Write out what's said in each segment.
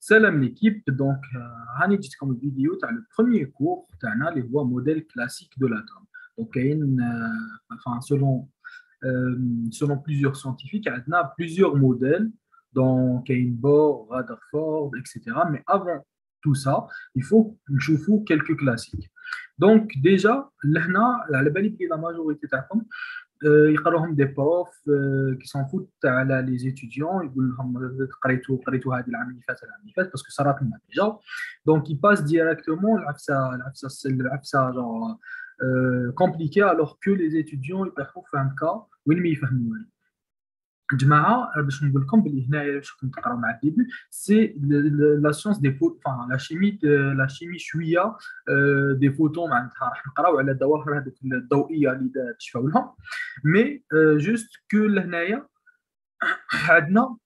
Salam l'équipe, donc, هاني comme vidéo, tu as le premier cours, tu as les voies modèles classiques de l'atome. Donc, il y a enfin, euh, selon plusieurs scientifiques, il y a plusieurs modèles, donc il y a une Bohr, Rutherford, etc. Mais avant tout ça, il faut نشوفوا quelques classiques. Donc, déjà, là, على بالي بلي la majorité تاعكم يقراوهم دي بروف كي سون فوت على لي زيتيديون يقول لهم قريتوا هذه العام اللي فات العام اللي فات باسكو صارت لنا ديجا دونك يباس ديريكتومون العفسه جون كومبليكي الوغ كو لي زيتيديون يبقاو فاهم كا وين ما يفهموا والو. جماعه باش نقول لكم باللي هنايا باش كنت تقراو مع الديبي سي لا سيونس دي فوت فان لا شيمي شويه دي فوتون معناتها راح نقراو على الظواهر هذوك الضوئيه اللي تشفاو لهم مي جوست كو لهنايا عندنا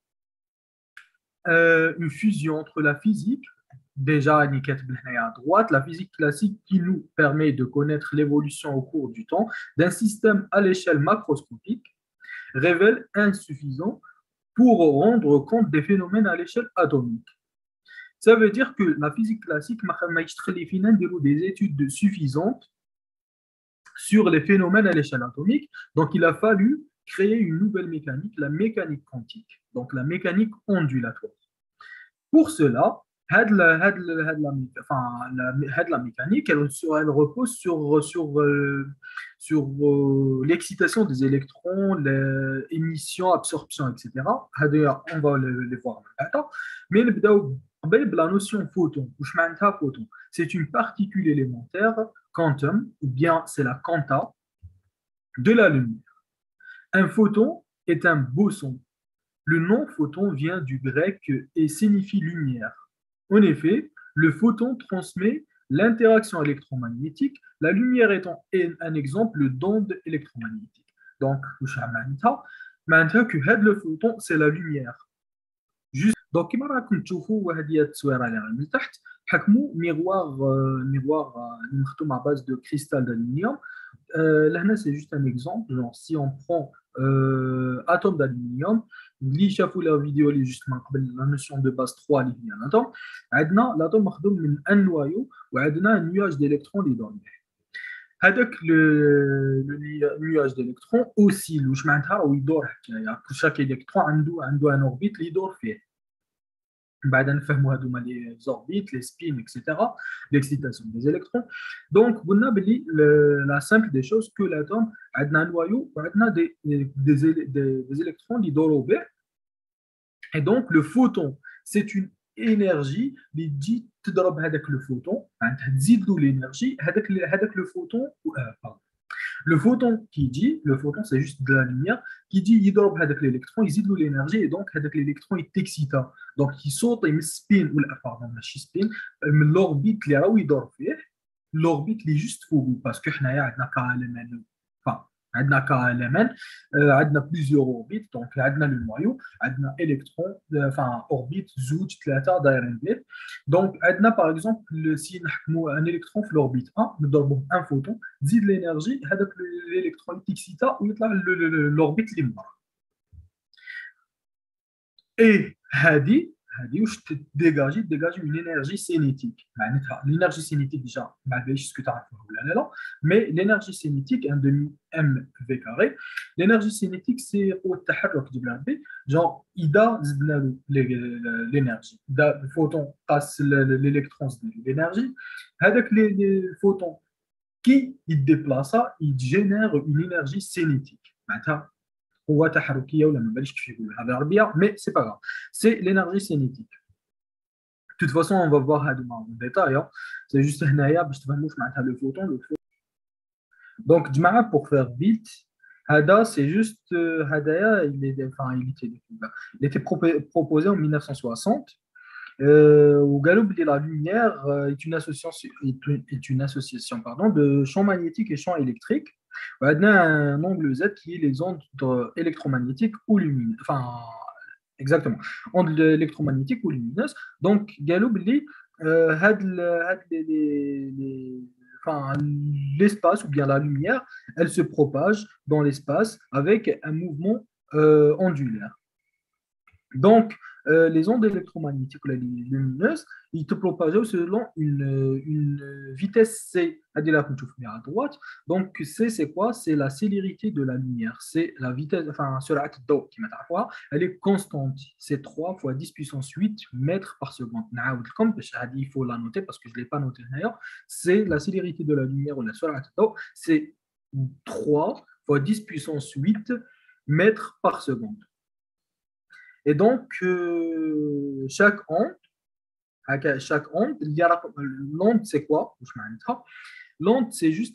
une fusion entre la physique déjà راني كاتب هنايا à droite la physique classique qui nous permet de connaître l'évolution au cours du temps d'un système à l'échelle macroscopique révèle insuffisant pour rendre compte des phénomènes à l'échelle atomique. Ça veut dire que la physique classique m'a des études suffisantes sur les phénomènes à l'échelle atomique. Donc, il a fallu créer une nouvelle mécanique, la mécanique quantique, donc la mécanique ondulatoire. Pour cela, la mécanique, elle repose sur l'excitation des électrons, l'émission, absorption, etc. On va les voir maintenant. Mais la notion photon, photon, c'est une particule élémentaire, quantum, ou bien c'est la quanta de la lumière. Un photon est un boson. Le nom photon vient du grec et signifie lumière. En effet, le photon transmet l'interaction électromagnétique, la lumière étant un exemple d'onde électromagnétique. Donc, le photon, c'est la lumière. Juste, donc, كما راكم تشوفوا هذه التصويره اللي من تحت حكموا ميغوار مخدوم à base de cristal d'aluminium. Là, c'est juste un exemple. Genre, si on prend atome d'aluminium, اللي شافوا la vidéo اللي juste من قبل la notion de base 3 اللي هي l'atome, عندنا l'atome مخدوم من un noyau وعندنا un nuage d'électrons اللي يدور به. هذاك le nuage d'électrons oscille واش معناتها راهو يدور حكايه كل chaque électron عنده un orbite اللي يدور فيه. بعد نفهموا هذوما لي زوربيت لي سبين اكسيتيرا l'excitation des électrons. Donc قلنا بلي la simple des choses que l'atome عندنا نوايو وعندنا des électrons اللي يدوروا به. Et donc le photon c'est une énergie اللي تجي تضرب هذاك le photon معناتها تزيد له l'énergie هذاك le photon Le photon qui dit, le photon c'est juste de la lumière, qui dit il drop avec l'électron, il zide l'énergie et donc avec l'électron il t'excite. Donc il saute, il spin, ou pardon, il spin, l'orbite اللي راهو يدور فيه, l'orbite اللي juste فوقه parce que حنايا عندنا كالمان, enfin عندنا كالمان, عندنا plusieurs orbites, donc عندنا le noyau, عندنا électron, enfin orbite زوج ثلاثة دايرين به. Donc عندنا par exemple si نحكموا un électron في l'orbite 1, نضربوه un photon, تزيد l'énergie, هذاك l'électron يتكسيتا ويطلع l'orbite اللي من برا. Et هذه واش تديجاجي une énergie cinétique معناتها l'énergie cinétique déjà ما باليش اسكو تعرفوها ولا لا mais l'énergie cinétique un demi mv carré l'énergie cinétique c'est قوة التحرك ديال ربي genre إذا زدنا له l'énergie إذا الفوتون قاس l'électron زدنا له l'énergie هذاك الفوتون كي يديبلاصا يجينير une énergie cinétique معناتها قوة تحركية ولا ما باليش كيف يقولها بالعربية mais c'est pas grave c'est l'énergie cinétique. De toute façon on va voir هذوما en détail hein. C'est juste هنايا باش تفهموا معناتها le photon. Donc جماعة pour faire vite هذا c'est juste هذايا il était proposé en 1960 وقالوا بلي la lumière est une association pardon de champs magnétiques et champs électriques. On a un angle Z qui est les ondes électromagnétiques ou lumineuses. Enfin, exactement. Ondes électromagnétiques ou lumineuses. Donc, قالوا بلي enfin, l'espace ou bien la lumière, elle se propage dans l'espace avec un mouvement ondulaire. Donc, les ondes électromagnétiques ou les lumineuses, ils te propagent selon une vitesse C. C'est-à-dire que tu fais à droite. Donc, C, c'est quoi? C'est la célérité de la lumière. C'est la vitesse, enfin, sur la d'eau qui elle est constante. C'est 3 fois 10 puissance 8 mètres par seconde. Comme il faut la noter parce que je ne l'ai pas noté d'ailleurs. C'est la célérité de la lumière ou la sur la d'eau. C'est 3 fois 10 puissance 8 mètres par seconde. Et donc, chaque onde, l'onde, c'est quoi? L'onde, c'est juste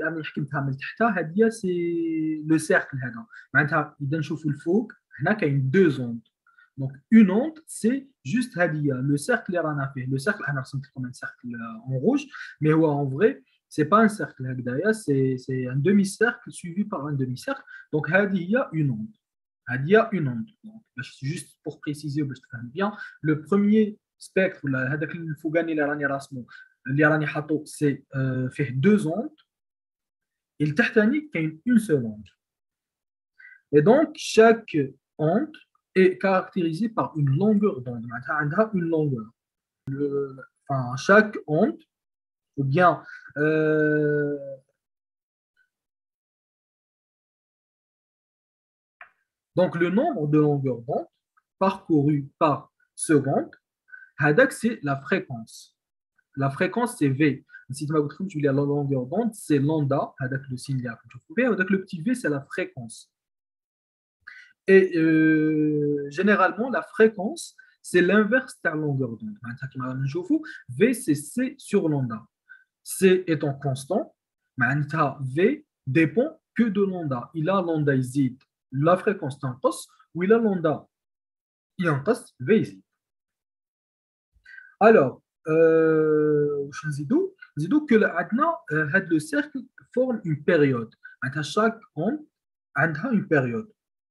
c'est le cercle. إذا نشوفوا الفوق هنا كاين deux ondes. Donc, une onde, c'est juste le cercle اللي رانا فيه. Le cercle, أنا رسمت لكم un cercle en rouge, mais en vrai, c'est pas un cercle. C'est un demi-cercle suivi par un demi-cercle. Donc, il y a une onde. Il y a une onde. Donc, juste pour préciser, bien, le premier spectre, c'est fait deux ondes, et le Titanic a une seule onde. Et donc, chaque onde est caractérisée par une longueur d'onde. Une longueur. Enfin, chaque onde, ou bien donc le nombre de longueurs d'onde parcourues par seconde, c'est la fréquence. La fréquence, c'est V. Si tu veux la longueur d'onde, c'est lambda, avec le signe là, avec le petit v, c'est la fréquence. Et généralement, la fréquence, c'est l'inverse de la longueur d'onde. V, c'est C sur lambda. C étant constant, V dépend que de lambda. Il a lambda يزيد, la fréquence تنقص, ou il a lambda ينقص, V يزيد. Alors, je dis que le cercle forme une période. Chaque onde a une période.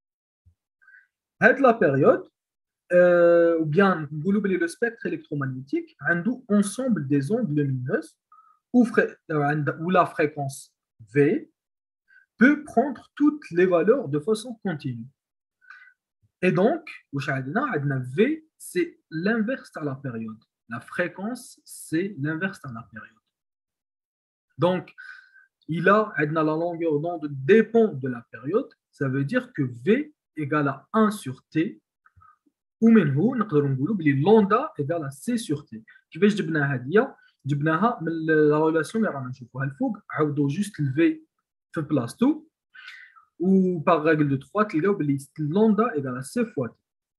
La période, ou bien le spectre électromagnétique, a un ensemble des ondes lumineuses où la fréquence V peut prendre toutes les valeurs de façon continue. Et donc, V, c'est l'inverse de la période. La fréquence, c'est l'inverse de la période. Donc, la longueur d'onde dépend de la période. Ça veut dire que V égale à 1 sur T. Ou منه نقدروا نقولوا بلي لوندا égale à C sur T. كيفاش جبناها هذه؟ جبناها من لا ريلاسيون اللي رانا نشوفوها الفوق، عوضوا جوست الفي في بلاصتو ou par règle de 3 تلقاو بلي lambda égale à C fois T.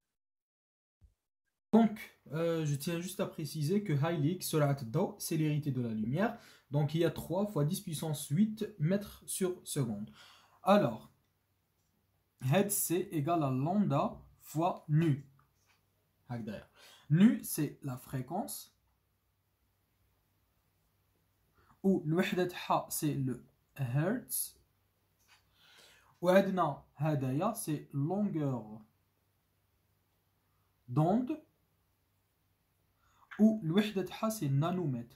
Donc, je tiens juste à préciser que Heilig, Solat Do, c'est l'hérité de la lumière. Donc, il y a 3 fois 10 puissance 8 mètres sur seconde. Alors, head C égale à lambda fois nu. Nu, c'est la fréquence. Ou le c'est le hertz. Ou hadaya, c'est longueur d'onde. Ou le c'est nanomètre.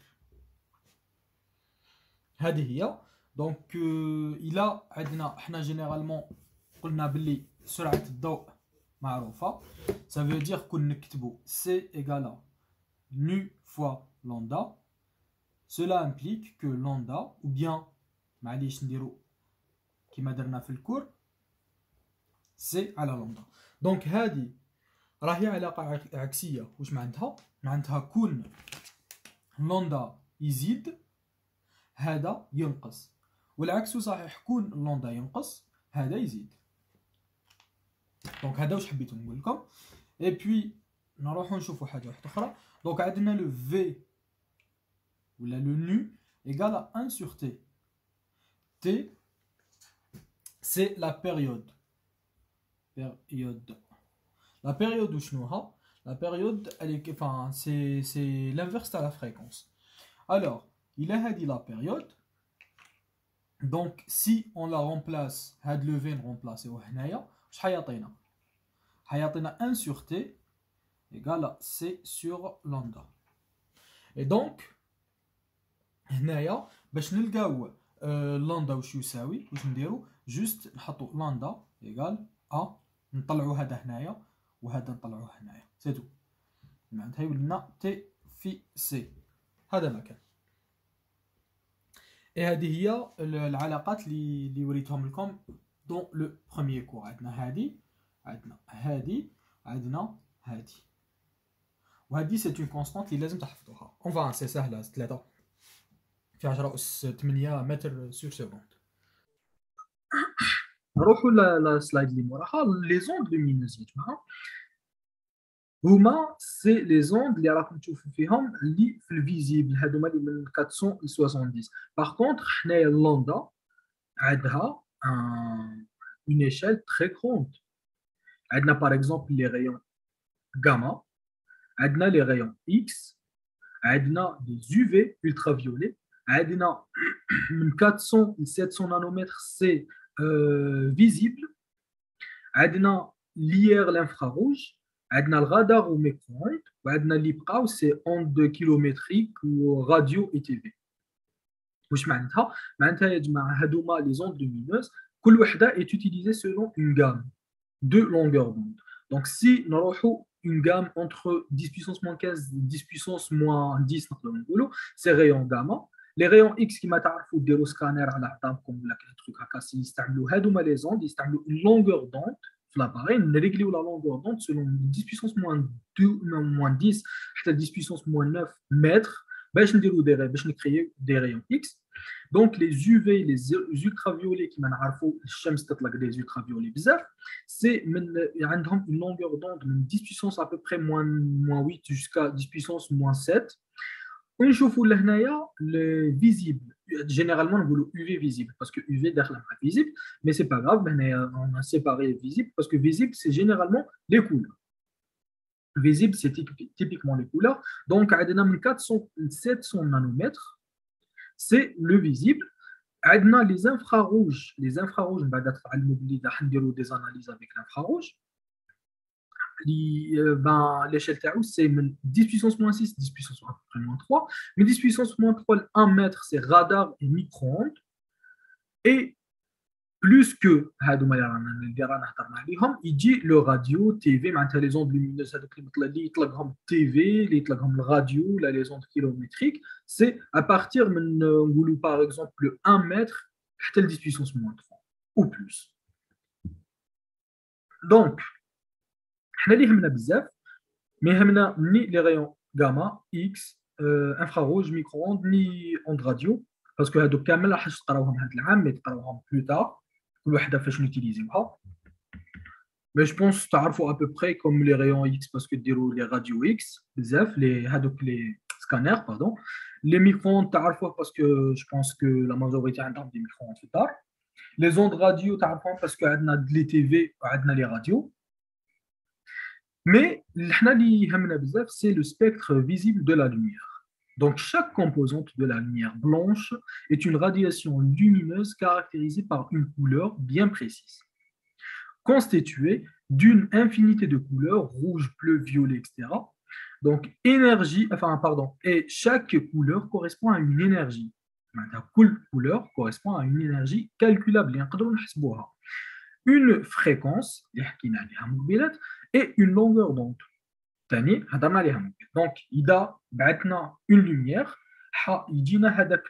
Donc, il a généralement قلنا بلي سرعة الضوء معروفة. Ça veut dire qu'on نكتبو C égale à nu fois lambda. Cela implique que lambda, ou bien معليش نديرو كيما درنا في الكور C على lambda. Donc هذه راهي علاقة عكسية. واش معناتها؟ معناتها كون لامدا يزيد هذا ينقص، والعكس صحيح، كون لامدا ينقص هذا يزيد. دونك هذا واش حبيت نقول لكم. اي بوي نروحو نشوفو حاجه واحده اخرى. دونك عندنا لو في ولا لو نو ايغال ا 1 sur t. T c'est la période. La période وشنوها؟ La période elle est, enfin c'est l'inverse de la fréquence. Alors il a dit la période. Donc si on la remplace, هاد le v نرمبلاسيو هنايا واش حيعطينا؟ حيعطينا 1 sur t égale à c sur lambda. Et donc هنايا باش نلقاو لامدا واش يساوي، واش نديرو؟ جوست نحطو لامدا ايغال ا، نطلعو هذا هنايا وهذا نطلعوه هنايا سي تو معناتها ولنا تي في سي هذا مكان. هذه هي العلاقات اللي وريتهم لكم دون لو بروميير كور. عندنا هذه عندنا هذه عندنا هذه وهذه سي اون كونستانت اللي لازم تحفظوها. اون فا سي سهله 3 في 10 أس 8 متر سور سكوند. نروحوا للسلايد اللي موراها. لي زوند لومينوز يا جماعه هما سي لي زوند اللي راكم تشوفوا فيهم اللي في الفيزيبل، هذوما اللي من 400 ل 70. باغ كونطخ حنايا اللوندا عندها اون ايشيل تري كروند. عندنا باغ اكزومبل لي ريون غاما، عندنا لي ريون اكس، عندنا دي يو في ultra violets، عندنا من 400 ل 700 نانومتر سي فيزيبل، عندنا ليير الانفراروج، عندنا الغادار وميكرووند، وعندنا اللي بقاو سي اوند كيلومتريك وراديو اي تي في. واش معناتها؟ معناتها يا جماعه هادوما لي زوند لومينوز كل وحده اي utilisée selon une gamme de longueur d'onde. Donc si نروحوا une gamme entre 10 puissance moins 15 10 puissance moins 10 نقدروا نقولوا سي ريون غاما. لي ريون اكس كيما تعرفوا ديروا سكانير على عظامكم ولا كاين تروك هكا يستعملوا هادوما لي زوند يستعملوا une longueur d'onde في لاباري نريغليو لا لونغور دوند سولون 10 puissance moins 2 moins 10 حتى 10 puissance moins 9 متر باش نديروا باش نكريو دي ريون اكس. دونك لي يو في لي ultraviolets كيما نعرفوا الشمس تطلق دي ultraviolets بزاف سي من عندهم une longueur d'onde من 10 puissance à peu près moins 8 jusqu'à 10 puissance moins 7. ونشوفوا لهنايا لي فيزيبل جينيرالمون نقولوا يو في فيزيبل باسكو يو في داخله مع فيزيبل مي سي با غاف. هنايا اون سيباري فيزيبل باسكو فيزيبل سي جينيرالمون لي كولور. فيزيبل سي تيبيكمون لي كولور. دونك عندنا من 400 ل 700 نانومتر سي لو فيزيبل. عندنا لي انفراروج. لي انفراروج من بعد تعلموا بلي راح نديروا دي اناليز افيك الانفراروج. L'échelle تاعو c'est من 10 puissance moins 6 10 puissance moins 3 mais 10 puissance moins 3 1 mètre c'est radar et micro-ondes et plus que هادوما اللي رانا هضرنا عليهم يجي لو راديو تي في معناتها لي زوند لومينوز هذوك اللي يطلقهم تي في اللي يطلقهم الراديو ولا لي زوند كيلومتريك سي ا بارتير من نقولوا باغ اكزومبل 1 متر حتى ل 10 puissance moins 3 ou plus. دونك حنا اللي يهمنا بزاف ما يهمنا ني لي ريون غاما اكس انفراروج ميكرو ني اوند راديو باسكو هادو كامل راح تقراوهم هذا العام مي تقراوهم بلو تار كل وحده فاش نوتيليزيوها. مي جو بونس تعرفوا ا بو بري كوم لي ريون اكس باسكو ديروا لي راديو اكس بزاف لي هادوك لي سكانير باردون. لي ميكرو تعرفوه باسكو جو بونس كو لا ماجوريتي عندهم دي ميكرو في الدار. لي زوند راديو تعرفوهم باسكو عندنا لي تي في وعندنا لي راديو. Mais c'est le spectre visible de la lumière. Donc, chaque composante de la lumière blanche est une radiation lumineuse caractérisée par une couleur bien précise, constituée d'une infinité de couleurs, rouge, bleu, violet, etc. Donc, et chaque couleur correspond à une énergie. Chaque couleur correspond à une énergie calculable. Une fréquence, et une longueur d'onde. Donc, il y a une lumière, il y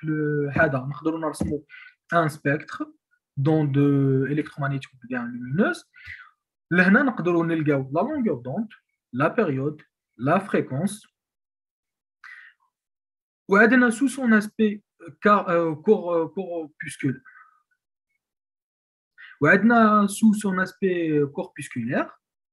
a un spectre d'onde électromagnétique bien lumineuse. Là, on a la longueur d'onde, la période, la fréquence. Ou sous son aspect corpusculaire. Sous son aspect corpusculaire,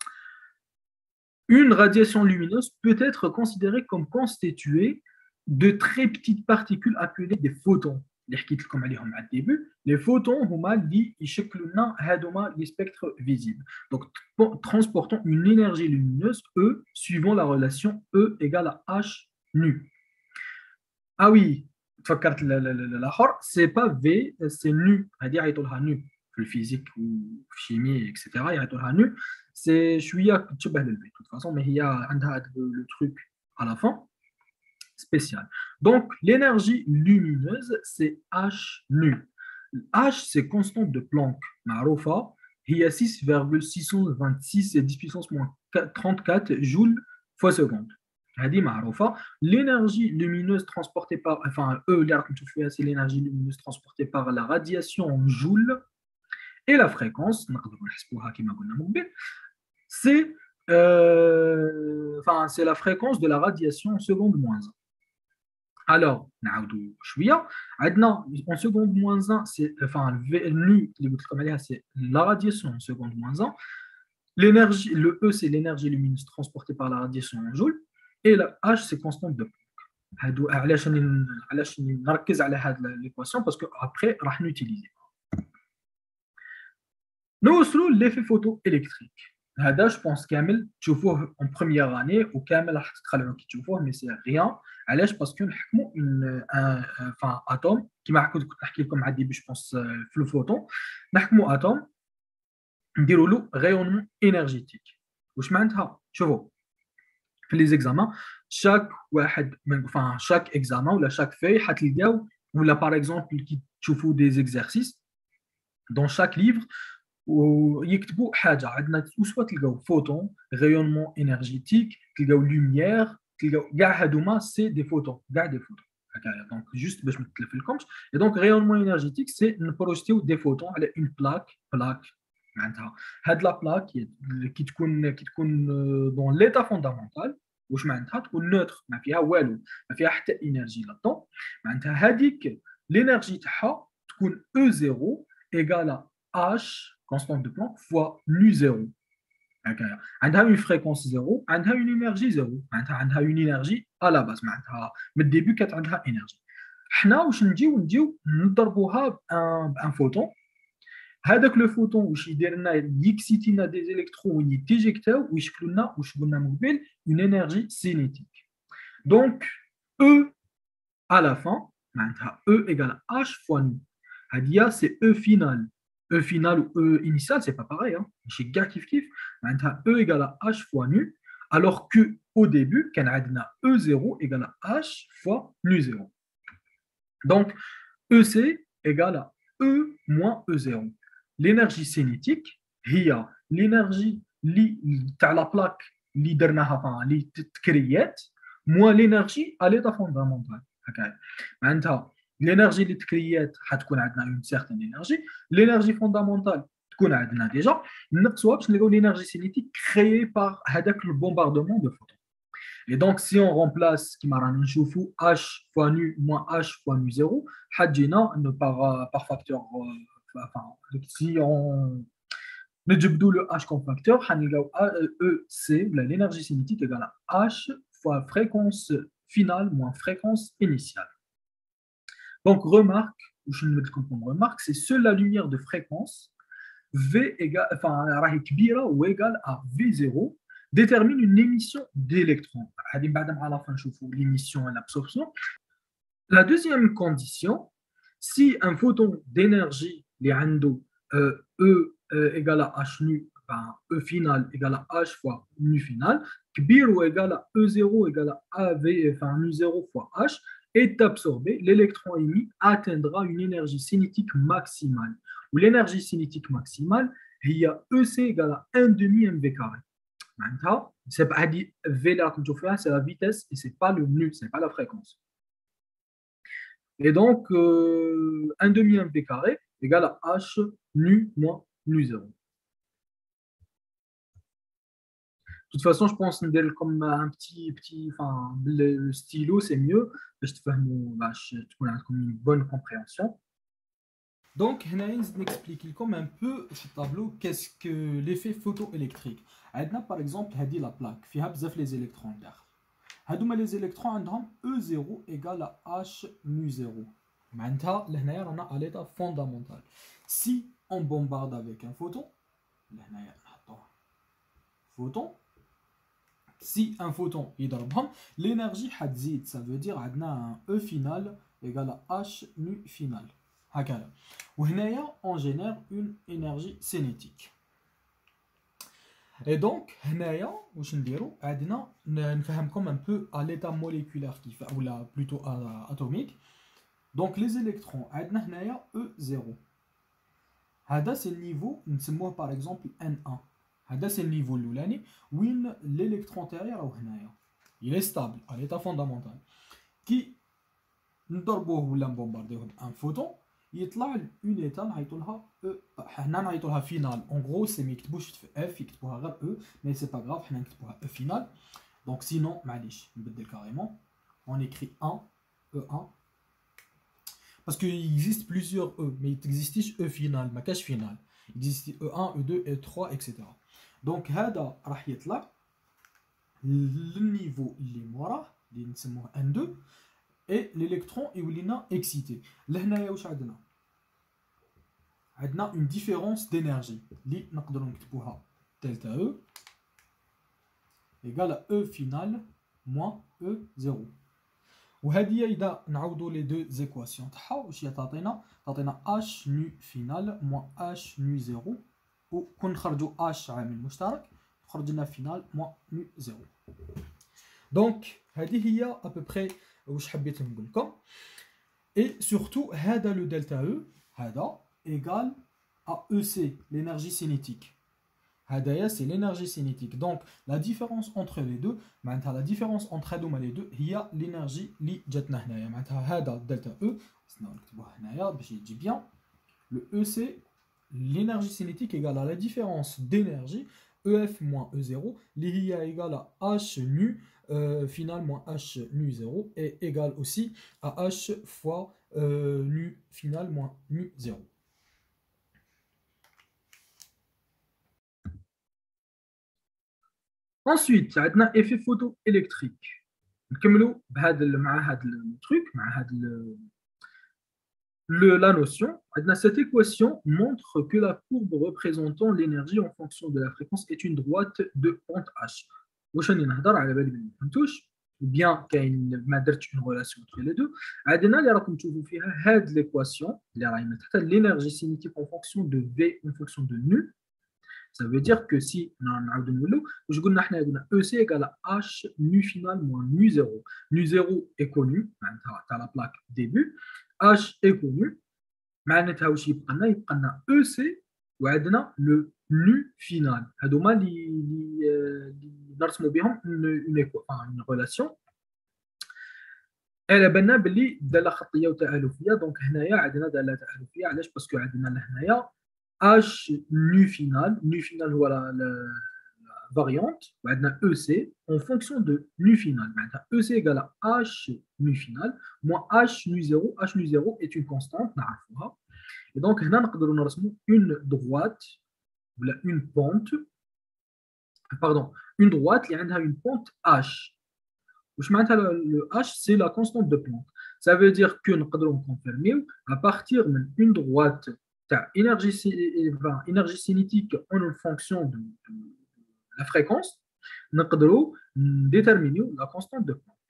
une radiation lumineuse peut être considérée comme constituée de très petites particules appelées des photons. Les photons sont les spectres visibles. Donc, transportant une énergie lumineuse, E, suivant la relation E égale à H nu. Ah oui, c'est pas V, c'est nu. C'est-à-dire nu. في الفيزيك وفي الشيمي اكسيتيرا يعطوها نو سي شويه تشبه للبي de toute façon mais هي عندها le truc à la fin spécial. Donc l'énergie lumineuse c'est H nu. H c'est constante de Planck معروفه هي 6,626 10 puissance moins 34 joules fois seconde. هذه معروفة. L'énergie lumineuse transportée par, enfin, اللي راكم تشوفوا فيها, c'est l'énergie lumineuse transportée par la radiation en joules. Et la fréquence, نقدروا نحسبوها كما قلنا من قبل, c'est enfin, c'est la fréquence de la radiation en seconde moins 1. Alors, نعاودوا شوية. عندنا en seconde moins 1, c'est, enfin, nu, اللي قلت لكم عليها, c'est la radiation en seconde moins 1. L'énergie, le E, c'est l'énergie lumineuse transportée par la radiation en joules. Et le H, c'est constante de Planck. علاش نركز على هذه l'équation parce que après راح نوتيليزي. نوصلوا l'effet photoélectrique. هذا جو بونس كامل تشوفوه en première année وكامل راح تتخلعوا كي تشوفوه, mais c'est rien. علاش؟ باسكو نحكموا enfin اتوم كيما كنت نحكي لكم عادي باش بونس في الفوتون, نحكموا اتوم نديروا له rayonnement énergétique. واش معناتها؟ شوفوا في لي زيكزامان شاك واحد enfin chaque examen ولا chaque feuille حتلقاو, ولا par exemple كي تشوفوا des exercices dans chaque livre ويكتبوا حاجه عندنا, سواء تلقاو فوتون, rayonnement énergétique, تلقاو lumière, تلقاو كاع هادوما سي دي فوتون, كاع دي فوتون هكايا. دونك جوست باش ما نتلفلكمش, et donc rayonnement énergétique c'est نبروجيتيو دي فوتون على une plaque معناتها هاد لا بلاك كي تكون دون ليتا فوندامونتال. واش معناتها؟ تكون نوتر, ما فيها والو, ما فيها حتى انرجي لطون. معناتها هذيك لينيرجي تاعها تكون او زيرو ايغالا اش كونستانت دو بلانك فوا نو زيرو. هكايا عندها اون فريكونس زيرو, عندها اون انرجي زيرو, معناتها عندها اون انرجي ا لا باز, معناتها من الديبي كانت عندها انرجي. حنا واش نجيو نضربوها بان فوتون. هذاك لو فوتون واش يدير لنا يكسيتي لنا دي الكترون وين يتيجيكتاو ويشكلوا لنا واش قلنا من قبل اون انرجي سينيتيك. دونك او à la fin معناتها او ايغال اش فوا نو. هذه سي او فينال. او فينال و او انيسيال سي با باغي, ماشي كاع كيف معناتها او ايغال اش فوا نو, alors que au début كان عندنا او زيرو ايغال اش فوا نو زيرو. دونك او سي ايغال او موان او زيرو. l'énergie cinétique هي l'énergie اللي تاع لا بلاك اللي درناها اللي تكريات موان l'énergie à l'état fondamental. هكايا معناتها l'énergie اللي تكريات حتكون عندنا une certaine énergie, l'énergie fondamentale تكون عندنا ديجا, نقصوها باش نلقاو l'énergie cinétique créée par هذاك le bombardement de photons. Et donc, si on remplace كيما رانا نشوفوا h fois nu moins h fois nu 0, حتجينا par facteur. Enfin, si on نجبدوا le h comme facteur, حنلقاو EC, l'énergie cinétique égale à h fois fréquence finale moins fréquence initiale. Donc, remarque, je ne vais pas remarque, c'est seule la lumière de fréquence V égale, enfin, راهي كبيرة ou égale à V0 détermine une émission d'électrons. À la fin, je vous l'émission et l'absorption. La deuxième condition, si un photon d'énergie E égale à H nu, ben, E final égale à H fois nu final, kbir ou égale à E0 égale à AV, enfin nu 0 fois H, est absorbé, l'électron émis atteindra une énergie cinétique maximale. Ou l'énergie cinétique maximale, il y a EC égale à 1 demi mv carré. C'est pas dit V là, comme tu fais, c'est la vitesse et c'est pas le nu, c'est pas la fréquence. Et donc, 1 demi mv carré égale à H nu moins nu 0. De toute façon, je pense que comme un petit, enfin, le stylo, c'est mieux. Je te fais une bonne compréhension. Donc, je vais expliquer comme un peu ce tableau, qu'est-ce que l'effet photoélectrique. Par exemple, la plaque, il y a les électrons. Les électrons ont E0 égale à H nu 0. Maintenant, on a à l'état fondamental. Si on bombarde avec un photon, si un photon يضربهم, l'énergie حتزيد, ça veut dire عندنا un E final égale à H nu final. هكذا. وهنايا on génère une énergie cinétique. Et donc, هنايا واش نديرو عندنا نفهمكم un peu à l'état moléculaire ou là plutôt atomique. Donc les électrons عندنا هنايا E0. C'est le niveau, nous par exemple N1. C'est le niveau l'oulani, où l'électron intérieur il est stable, à l'état fondamental. Qui nous bombarder un photon, il y a une état finale. En gros, c'est F, E, mais c'est pas grave, E final. Donc sinon, carrément, on écrit 1, E1. Parce qu'il existe plusieurs E, mais il existe E final, ma cache finale. Il existe E1, E2, E3, etc. Donc, هذا راح يطلع le niveau اللي موراه اللي نسموه N2 et l'électron يولينا excité. لهنايا واش عندنا؟ عندنا une différence d'énergie اللي نقدروا نكتبوها delta E égale à E final moins E0. وهذه إذا نعوضوا les deux équations تاعها واش هي تعطينا H nu final moins H nu 0 وكون نخرجوا H عامل مشترك خرج لنا final moins nu 0. دونك هذه هي à peu près واش حبيت نقول لكم. Et surtout هذا le delta E هذا égal à EC l'énergie cinétique. هذايا c'est l'énergie cinétique. Donc la différence entre les deux, la différence entre les deux هي l'énergie اللي جاتنا هنايا. معناتها هذا delta E نكتبوها هنايا باش يجي bien. Le EC l'énergie cinétique égale à la différence d'énergie EF moins E0 اللي هي égale à H nu final moins H nu 0 et égale aussi à H fois nu final moins nu 0. Ensuite, il y a un effet photoélectrique. La notion, cette équation montre que la courbe représentant l'énergie en fonction de la fréquence est une droite de pente H. Ou bien qu'il y a une relation entre les deux. L'équation, l'énergie cinétique en fonction de V, en fonction de nu. Ça veut dire que si je EC égale à H nu final moins nu 0. Nu 0 est connu, tu as la plaque début. H est connu. معناتها واش يبقى لنا اي سي وعندنا لو نو فينال هادو هما اللي نرسموا بهم اون ريلاسيون. على بالنا باللي داله خطيه وتالفيه. دونك هنايا عندنا داله تالفيه. علاش؟ باسكو عندنا لهنايا اش نو فينال هو لا variante وعندنا او سي en fonction de nu final. معناتها او سي égale à h nu final moins h nu 0. h nu 0 est une constante نعرفوها. Et donc هنا نقدروا نرسموا une droite ولا une pente, pardon, une droite اللي عندها une pente h. واش معناتها le h c'est la constante de Planck. Ça veut dire que نقدروا نكونفيرميو à partir من une droite تاع énergie cinétique en fonction de la fréquence, nous déterminer la constante de Planck.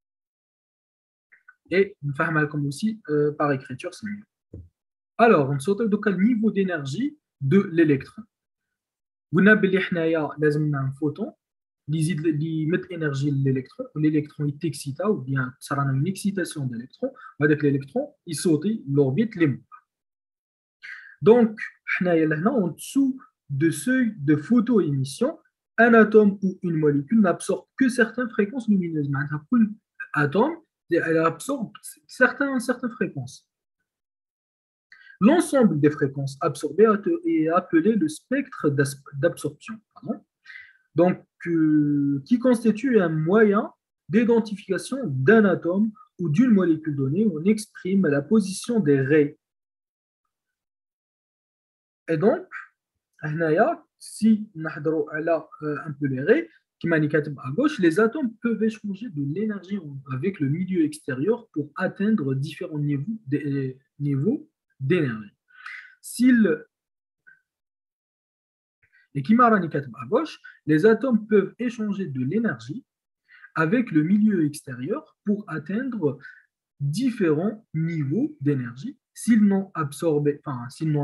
Et nous faisons comme aussi par écriture. Alors, on saute donc le niveau d'énergie de l'électron. On a un photon qui met énergie de l'électron. L'électron est excité ou bien ça a une excitation de l'électron. Avec l'électron, il saute l'orbite libre. Donc, on est en dessous de seuil de photoémission. Un atome ou une molécule n'absorbe que certaines fréquences lumineuses. Chaque atome absorbe certaines fréquences. L'ensemble des fréquences absorbées est appelé le spectre d'absorption. Donc, qui constitue un moyen d'identification d'un atome ou d'une molécule donnée. On exprime la position des raies. Et donc, si on regarde un peu les raies, qui à gauche, les atomes peuvent échanger de l'énergie avec le milieu extérieur pour atteindre différents niveaux d'énergie. Et qui à gauche, les atomes peuvent échanger de l'énergie avec le milieu extérieur pour atteindre différents niveaux d'énergie. S'ils n'ont absorbé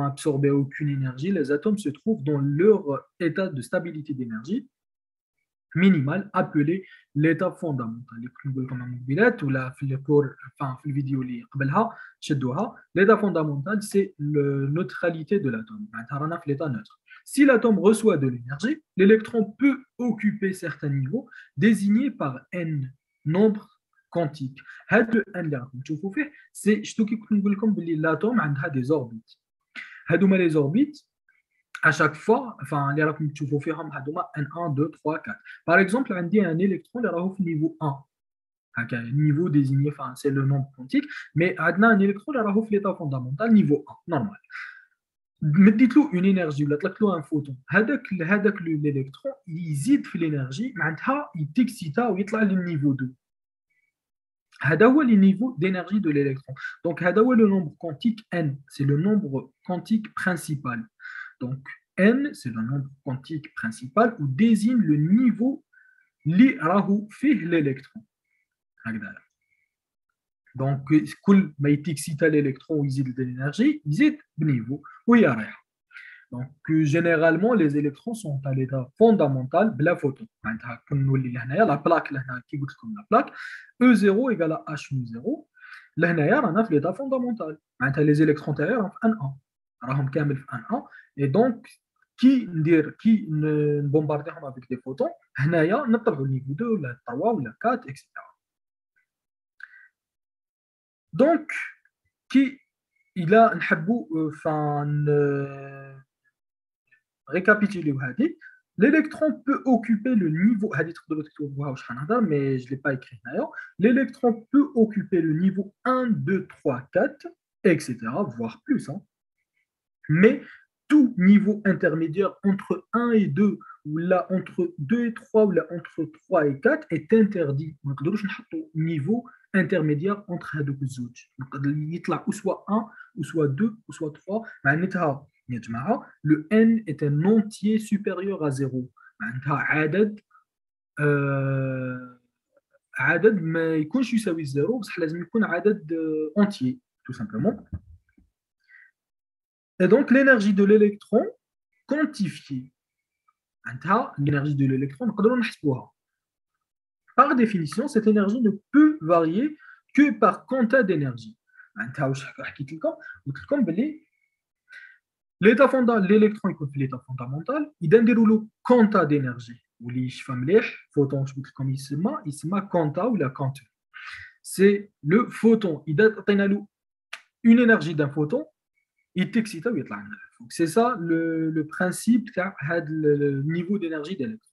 aucune énergie, les atomes se trouvent dans leur état de stabilité d'énergie. minimal appelé l'état fondamental. اللي كنت نقول لكم عن المقبلات ولا في الكور enfin في الفيديو اللي قبلها شدوها. L'état fondamental c'est la neutralité de l'atome. معناتها رانا في l'état neutre. Si l'atome reçoit de l'énergie, l'électron peut occuper certains niveaux désignés par n nombre quantique. هذا n اللي راكم تشوفوا فيه سي شتو كي كنت نقول لكم باللي l'atome عندها des orbites. هذوما les orbites à chaque fois, enfin, les راكم تشوفوا فيهم هذوما N1, 2, 3, 4. Par exemple, عندي un électron اللي راهو في niveau 1. هكا niveau désigné, enfin, c'est le nombre quantique, mais عندنا un électron اللي راهو في l'état fondamental niveau 1, normal. مديت له une énergie ولا طلقت له un photon. هذاك l'électron يزيد في l'énergie معناتها يتكسيتا ويطلع للنيفو 2. هذا هو le niveau d'énergie de l'électron. Donc هذا هو le nombre quantique n, c'est le nombre quantique principal. Donc, n, c'est le nombre quantique principal où désigne le niveau li rahu fait l'électron. Donc, كل ما يتكسيت l'électron ou يزيد de l'énergie, يزيد بنيفو ويريح. Donc, généralement, les électrons sont à l'état fondamental بلا photon. معناتها كنولي لهنايا la plaque لهنا كي قلت لكم la plaque E0 égale à H0. لهنايا رانا في l'état fondamental. معناتها les électrons تاعي راهم في N1. راهم كامل في N1 et donc كي نبومبارديهم avec des photons هنايا نطلعوا النيفو 2 ولا 3 ولا 4 etc. Donc كي الى نحبوا récapituler هذه l'électron peut occuper le niveau هذه تقدروا تكتبوها واش غنهضر mais je l'ai pas écrit هنايا. L'électron peut occuper le niveau 1 2 3 4 etc. voire plus hein. Mais tout niveau intermédiaire entre 1 et 2 ou là entre 2 et 3 ou là entre 3 et 4 est interdit. ما نقدروش نحطوا niveau intermédiaire entre هذوك الزوج. يطلع ou soit 1 ou soit 2 ou soit 3 معناتها يا جماعه le n est un entier supérieur à 0 معناتها عدد ما يكونش يساوي الزيرو بصح لازم يكون عدد entier tout simplement. Et donc l'énergie de l'électron quantifiée. L'énergie de l'électron, par définition, cette énergie ne peut varier que par quanta d'énergie. L'état fondamental, l'électron est l'état fondamental, il donne le quanta d'énergie. Photon, comme il se quanta ou la quantum. C'est le photon. Il donne une énergie d'un photon. C'est ça le principe le niveau d'énergie d'électron.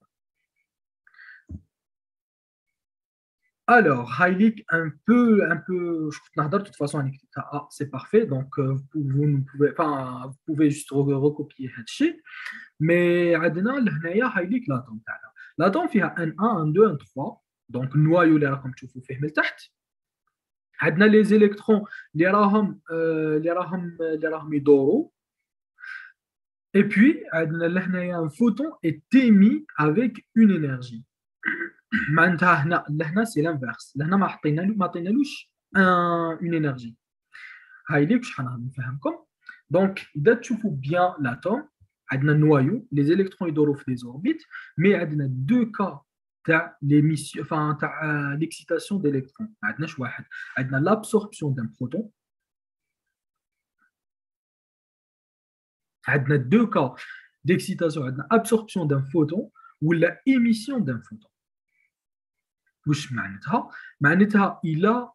Alors, Heilig, un peu, de toute façon, c'est parfait, donc vous pouvez juste recopier Hatchi, mais Adena, Heilig, l'atome. L'atome fait un 1, un 2, un 3, donc noyau, comme tu vous fais, عندنا les électrons اللي راهم يدوروا et puis عندنا un photon est émis avec une énergie معناتها هنا c'est l'inverse لهنا ما عطينالوش une énergie هاي ليك شحال نفهمكم donc اذا تشوفوا bien l'atome عندنا noyau les électrons يدوروا في des orbites mais عندنا deux cas تاع l'émission enfin تاع l'excitation d'électrons عندناش واحد عندنا l'absorption d'un proton عندنا deux cas d'excitation عندنا absorption d'un photon ou la émission d'un photon واش معناتها il a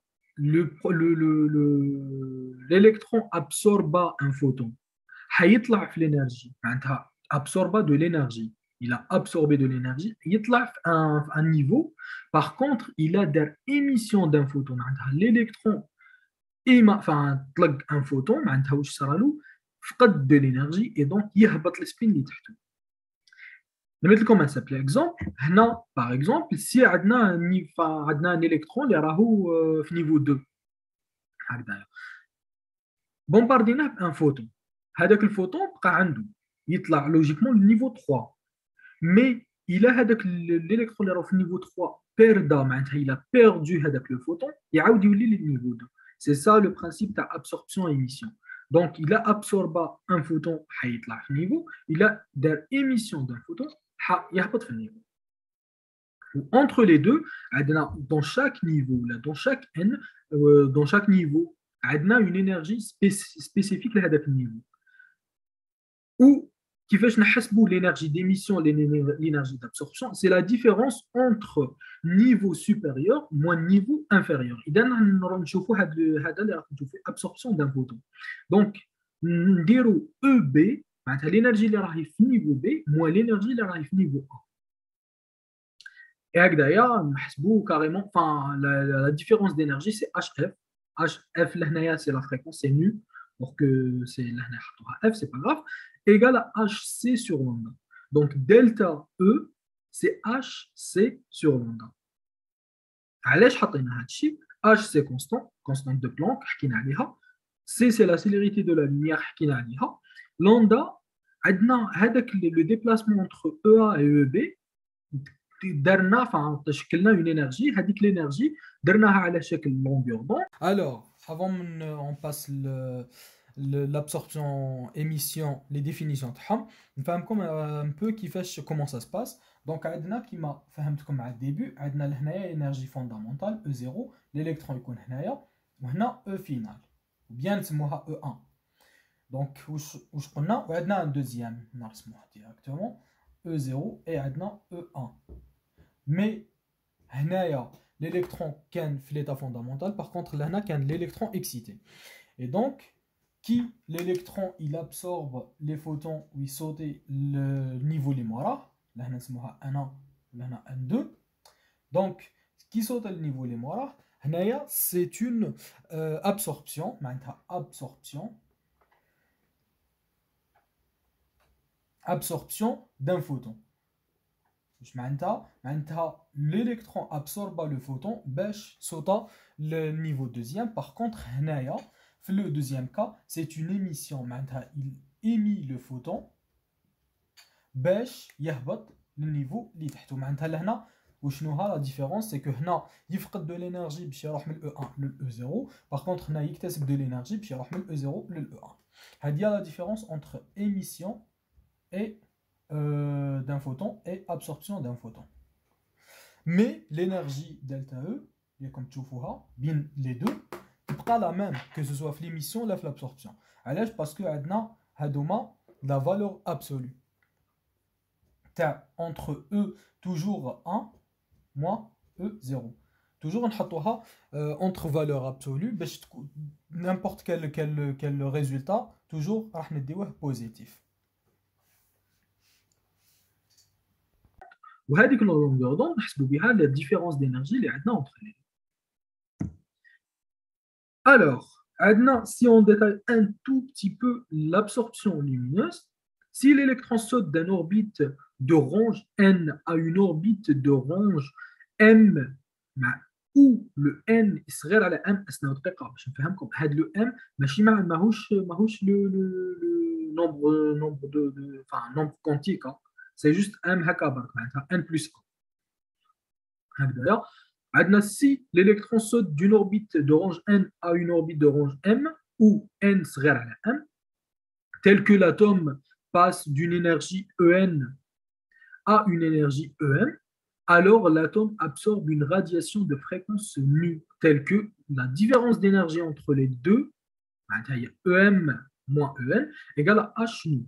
l'électron absorba un photon حيطلع في l'énergie معناتها absorba de l'énergie il a absorbé de l'énergie, il a un niveau. Par contre, il a des émissions d'un photon. L'électron enfin, un photon, فقد de l'énergie et donc يهبط السبين اللي تحته. نمثل لكم un simple exemple. هنا par exemple, si عندنا un électron اللي راهو في niveau 2 هكذايا. بومبارديناه بان فوتون. هذاك الفوتون بقى عنده يطلع لوجيكمون للنيفو 3. Mais il a l'électron au niveau 3 perdu, il a perdu le photon et a le niveau 2. C'est ça le principe d'absorption-émission. Donc, il a absorbé un photon, il a émission d'un photon, il a niveau. Entre les deux, dans chaque niveau, là, dans chaque n, dans chaque niveau, on a une énergie spécifique à ce niveau. Ou qui fait l'énergie d'émission et l'énergie d'absorption, c'est la différence entre niveau supérieur moins niveau inférieur. إذا نشوفوا هذا اللي راح نشوفوا absorption d'un photon. Donc نديروا EB معناتها l'énergie اللي راهي في niveau B moins l'énergie اللي راهي في niveau A. Et هكذايا نحسبوا carrément, enfin la différence d'énergie c'est HF. HF لهنايا c'est la fréquence, c'est nu. Donc c'est لهنا حطوها F, c'est pas grave, égal à HC sur lambda. Donc delta E c'est HC sur lambda. علاش حطينا هذا الشيء؟ H c'est constante de Planck حكينا عليها. C c'est la célérité de la lumière حكينا عليها. Lambda عندنا هذاك le déplacement entre EA et EB درنا شكلنا une énergie, هذيك l'énergie درناها على شكل longueur d'onde. Alors, avant on passe l'absorption, émission, les définitions, on fait un peu comment ça se passe. Donc, عندنا كما فهمتكم على الديبي عندنا لهنايا énergie fondamentale E0, l'électron يكون هنايا وهنا E final, ou bien نسموها E1. Donc, واش قلنا وعندنا un deuxième نرسموها directement E0 et عندنا E1. Mais l'électron qui est l'état fondamental, par contre là il y a l'électron excité. Et donc qui l'électron il absorbe les photons ou il saute le niveau limora, là on a 2. Donc qui saute le niveau limora, c'est une absorption d'un photon. L'électron absorbe le photon باش sauta le niveau deuxième. Par contre le deuxième cas c'est une émission, il émet le photon باش يهبط le niveau اللي تحته. معناتها لهنا وشنوها la différence, c'est que هنا يفقد de l'énergie باش يروح من E1 لل E0. Par contre هنا يكتسب de l'énergie باش يروح من E0 لل E1. هذه la différence entre émission et d'un photon et absorption d'un photon. Mais l'énergie delta E, comme tu vois, bien les deux, n'est pas la même que ce soit l'émission ou l'absorption. Parce que nous avons la valeur absolue. Entre E toujours 1 moins E0. Toujours on entre valeur absolue, n'importe quel résultat, toujours positif. وهذيك la longueur d'onde نحسبوا بها la différence d'énergie اللي عندنا entre les deux. Alors, si on détaille un tout petit peu l'absorption lumineuse, si l'électron saute d'une orbite de range n à une orbite de range m, où le n يصغر على m أثناء دقيقة باش نفهمكم. هذا le m ماهوش le nombre de nombre quantique. C'est juste m هكا برك معناتها n plus 1. هكذايا عندنا si l'électron saute d'une orbite de range n à une orbite de range m où n صغير على m, tel que l'atome passe d'une énergie En à une énergie Em, alors l'atome absorbe une radiation de fréquence nue, telle que la différence d'énergie entre les deux, Em moins En, égale à H nu.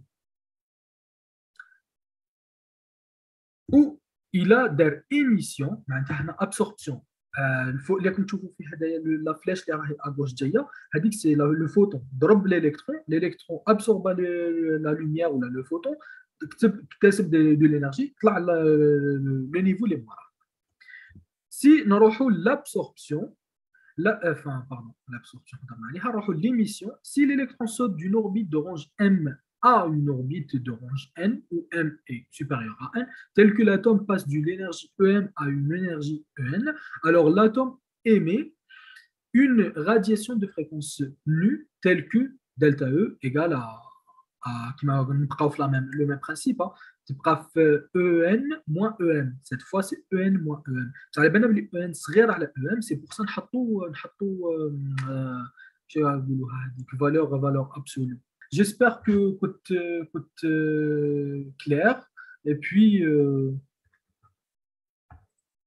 Où il a des émissions, absorption. اللي راكم تشوفوا فيه هذايا لا فلاش اللي راهي اغوش جايه هذيك سي لو فوتون ضرب l'électron absorbe la lumière ou le photon اكتسب de l'énergie طلع le niveau اللي موراه. Si نروحوا l'absorption l'absorption نروحوا l'émission, si l'électron saute d'une orbite de range m à une orbite de range n, où m est supérieur à n, tel que l'atome passe d'une énergie Em à une énergie En, alors l'atome émet une radiation de fréquence nue, telle que delta E égale qui m'a le même principe, En moins Em. Cette fois, c'est En moins Em. Ça va bien avec En صغير على Em, c'est pour ça نحطوا valeur absolue. J'espère que c'est clair. Et puis,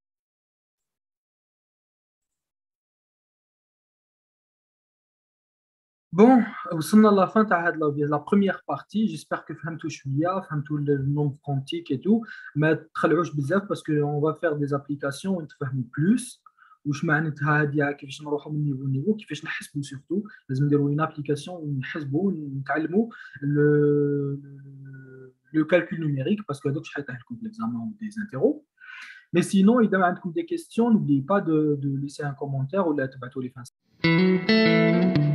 Bon, وصلنا à la fin تاع هاد la première partie. J'espère que فهمتوا شوية، فهمتوا le nombre quantique et tout. ما تخلعوش بزاف parce que on va faire des applications ونتفهموا plus. وش معناتها هادي كيفاش نروحوا من نيفو لنيفو، كيفاش نحسبوا سورتو. لازم نديروا une application ونحسبوا ونتعلموا le calcul numérique parce que هذوك شحال لكم في l'examen ou des interros. Mais sinon, إذا ما عندكم des questions, n'oubliez pas de laisser un commentaire ou de تبعتوا لي في